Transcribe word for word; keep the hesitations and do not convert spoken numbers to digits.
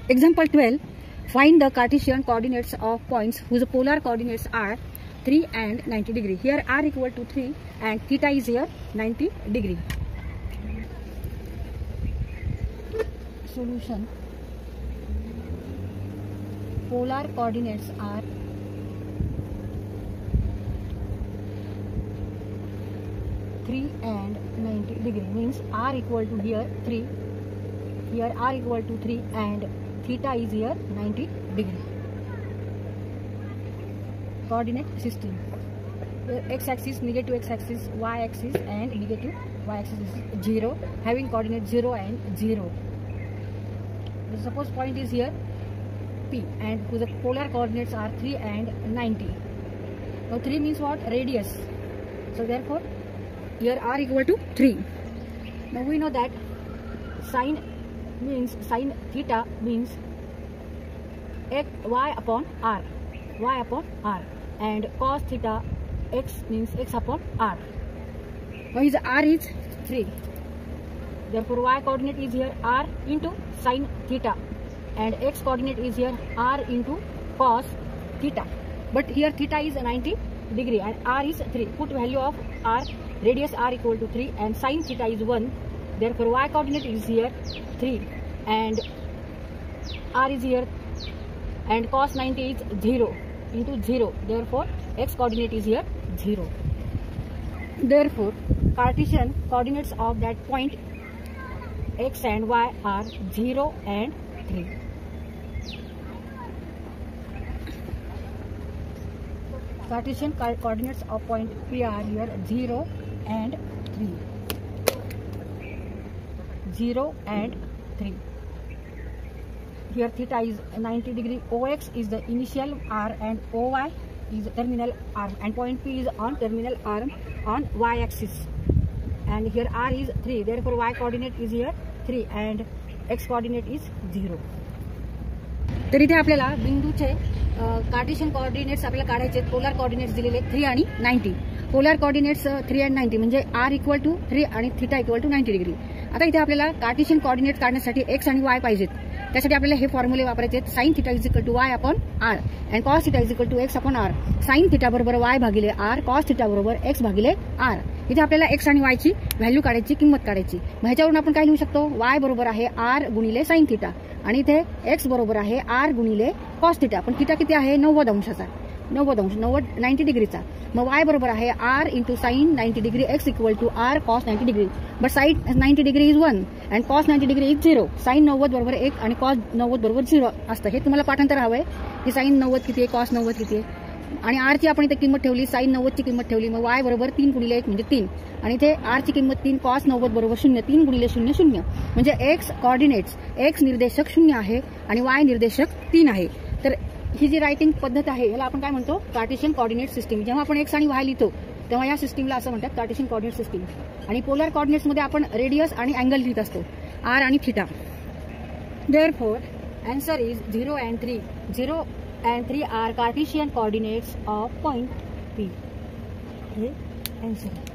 Example twelve. Find the Cartesian coordinates of points whose polar coordinates are three and ninety degree. Here r equal to three and theta is here ninety degree. Solution. Polar coordinates are three and ninety degree, means r equal to here three, here r equal to three and theta is here ninety degree. Coordinate system. Here x axis, negative x axis, y axis and negative y axis is zero, having coordinate zero and zero. Suppose point is here P and whose polar coordinates are three and ninety. Now three means what? Radius. So therefore here r equal to three. Now we know that sine means sine theta means x y upon r, y upon r, and cos theta x means x upon r. Now his r is three. Therefore y coordinate is here r into sine theta and x coordinate is here r into cos theta. But here theta is ninety degree and r is three. Put value of r, radius r equal to three and sine theta is one. Therefore y coordinate is here three and r is here and cos ninety is zero into zero. Therefore x coordinate is here zero. Therefore Cartesian coordinates of that point x and y are zero and three. Cartesian co coordinates of point P are here zero and three. zero and three. Here theta is ninety degree, O X is the initial arm and O Y is the terminal arm and point P is on terminal arm on y axis. And here r is three, therefore y coordinate is here three and x coordinate is zero. तर इथे आपल्याला बिंदूचे Cartesian coordinates आपल्याला काढायचे आहेत. Polar coordinates दिलेले three आणि ninety. Polar coordinates three and ninety म्हणजे r equal to three आणि theta equal to ninety degree. आता इथे आपल्याला कार्टेशियन कोऑर्डिनेट काढण्यासाठी एक्स आणि वाय पाहिजेत. त्यासाठी आपल्याला हे फॉर्म्युले वापरायचे आहेत. Sine theta is equal to y upon r and cos theta is equal to x upon r. Sine theta बरोबर वाय भागिले आर, कॉस थीटा बरोबर एक्स भागिले आर. इथे आपल्याला एक्स आणि वाय ची व्हॅल्यू काढायची, किंमत काढायची. मग ह्याच्यावरून आपण काय लिहू शकतो? वाय बरोबर आहे आर गुणिले साइन थीटा आणि इथे एक्स बरोबर आहे आर गुणिले कॉस थीटा. पण थीटा किती आहे? नव्वद अंशाचा, नव्वद अंश, नव्वद नाइंटी डिग्रीचा. मग वाय बरोबर आहे r into sine ninety degree x equal to r cos ninety degree. But sine ninety degree is one and cos ninety degree is zero. Sine नव्वद बरोबर एक आणि कॉस नव्वद बरोबर झिरो असतं. हे तुम्हाला पाठांतर हवंय की साइन नव्वद किती आहे, कॉस नव्वद किती आहे. आणि आर ची आपण इथे किंमत ठेवली, साइन नव्वदची किंमत ठेवली. मग वाय बरोबर तीन गुणिले एक म्हणजे तीन आणि इथे आर ची किंमत तीन, कॉस नव्वद बरोबर शून्य. तीन गुणिले शून्य शून्य म्हणजे एक्स कॉर्डिनेट्स, एक्स निर्देशक शून्य आहे आणि वाय निर्देशक तीन आहे. तर ही जी रायटिंग पद्धत आहे याला आपण काय म्हणतो? Cartesian coordinate system. जेव्हा आपण एक्स आणि वाय लिहितो तेव्हा या सिस्टीमला असं म्हणतात कार्टेशियन कोऑर्डिनेट सिस्टीम. आणि पोलर कोऑर्डिनेट्स मध्ये आपण रेडियस आणि अँगल लिहित असतो, आर आणि theta. Therefore answer is zero and three. Zero and three are Cartesian coordinates of point P. Okay, answer.